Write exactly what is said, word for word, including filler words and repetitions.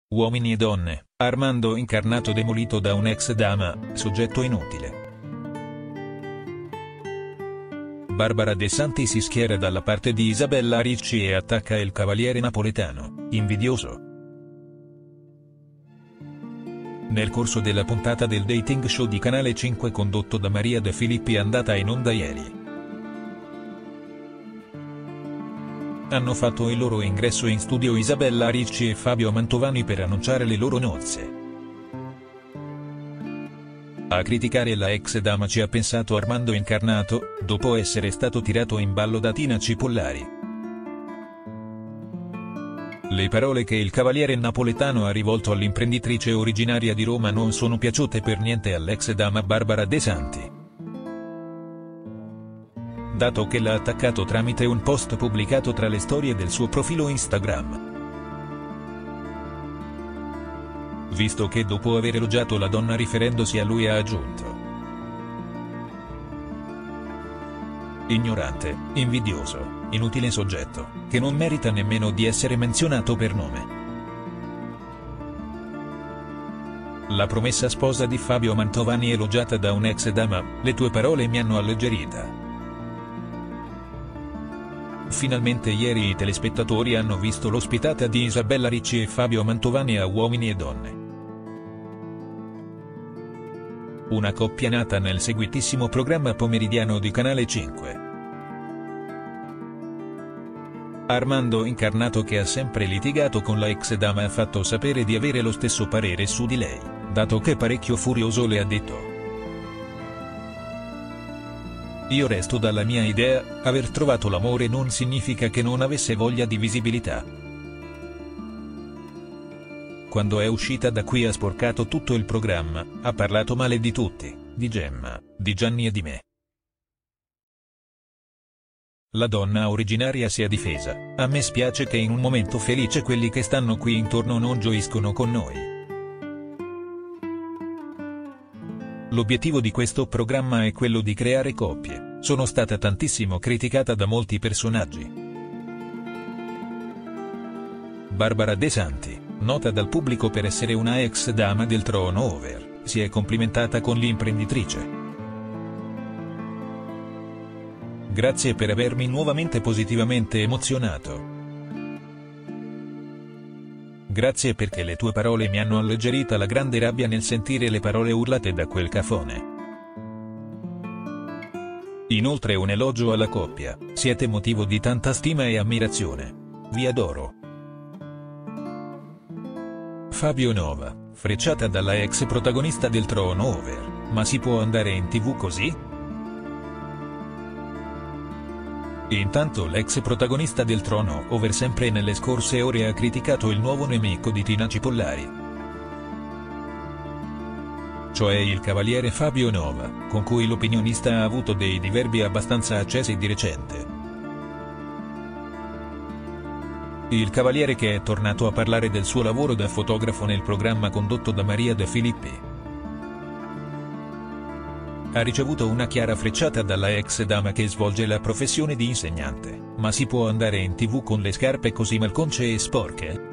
Uomini e donne, Armando incarnato demolito da un'ex dama, soggetto inutile. Barbara De Santi si schiera dalla parte di Isabella Ricci e attacca il cavaliere napoletano, invidioso. Nel corso della puntata del dating show di Canale cinque condotto da Maria De Filippi andata in onda ieri, hanno fatto il loro ingresso in studio Isabella Ricci e Fabio Mantovani per annunciare le loro nozze. A criticare la ex dama ci ha pensato Armando Incarnato, dopo essere stato tirato in ballo da Tina Cipollari. Le parole che il cavaliere napoletano ha rivolto all'imprenditrice originaria di Roma non sono piaciute per niente all'ex dama Barbara De Santi, dato che l'ha attaccato tramite un post pubblicato tra le storie del suo profilo Instagram. Visto che dopo aver elogiato la donna riferendosi a lui ha aggiunto: ignorante, invidioso, inutile soggetto, che non merita nemmeno di essere menzionato per nome. La promessa sposa di Fabio Mantovani elogiata da un'ex dama: le tue parole mi hanno alleggerita. Finalmente ieri i telespettatori hanno visto l'ospitata di Isabella Ricci e Fabio Mantovani a Uomini e Donne. Una coppia nata nel seguitissimo programma pomeridiano di Canale cinque. Armando Incarnato, che ha sempre litigato con la ex dama, ha fatto sapere di avere lo stesso parere su di lei, dato che parecchio furioso le ha detto: io resto dalla mia idea, aver trovato l'amore non significa che non avesse voglia di visibilità. Quando è uscita da qui ha sporcato tutto il programma, ha parlato male di tutti, di Gemma, di Gianni e di me. La donna originaria si è difesa: a me spiace che in un momento felice quelli che stanno qui intorno non gioiscono con noi. L'obiettivo di questo programma è quello di creare coppie. Sono stata tantissimo criticata da molti personaggi. Barbara De Santi, nota dal pubblico per essere una ex dama del trono over, si è complimentata con l'imprenditrice. Grazie per avermi nuovamente positivamente emozionato. Grazie perché le tue parole mi hanno alleggerita la grande rabbia nel sentire le parole urlate da quel cafone. Inoltre un elogio alla coppia: siete motivo di tanta stima e ammirazione. Vi adoro. Fabio Nova, frecciata dalla ex protagonista del trono over: ma si può andare in tv così? Intanto l'ex protagonista del trono over sempre nelle scorse ore ha criticato il nuovo nemico di Tina Cipollari, cioè il cavaliere Fabio Nova, con cui l'opinionista ha avuto dei diverbi abbastanza accesi di recente. Il cavaliere, che è tornato a parlare del suo lavoro da fotografo nel programma condotto da Maria De Filippi, ha ricevuto una chiara frecciata dalla ex dama che svolge la professione di insegnante: ma si può andare in tv con le scarpe così malconce e sporche?